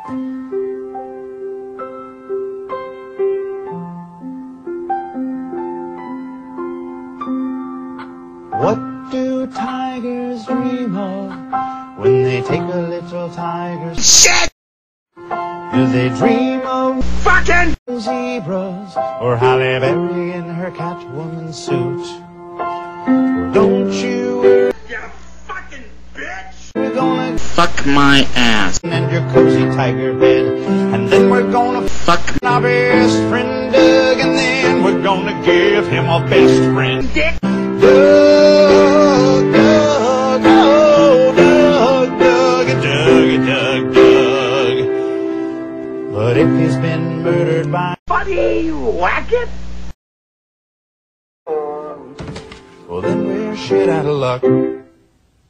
What do tigers dream of when they take a little tiger? Shit! Do they dream of fucking zebras or Halle Berry in her Catwoman suit? Well, don't you worry, you fucking bitch! We're gonna fuck my ass and your cozy tiger bed, and then we're gonna fuck our best friend Doug, and then we're gonna give him a best friend dick. Doug, Doug, oh, Doug, Doug, Doug, Doug, Doug. But if he's been murdered by Buddy Wacket, well then we're shit out of luck.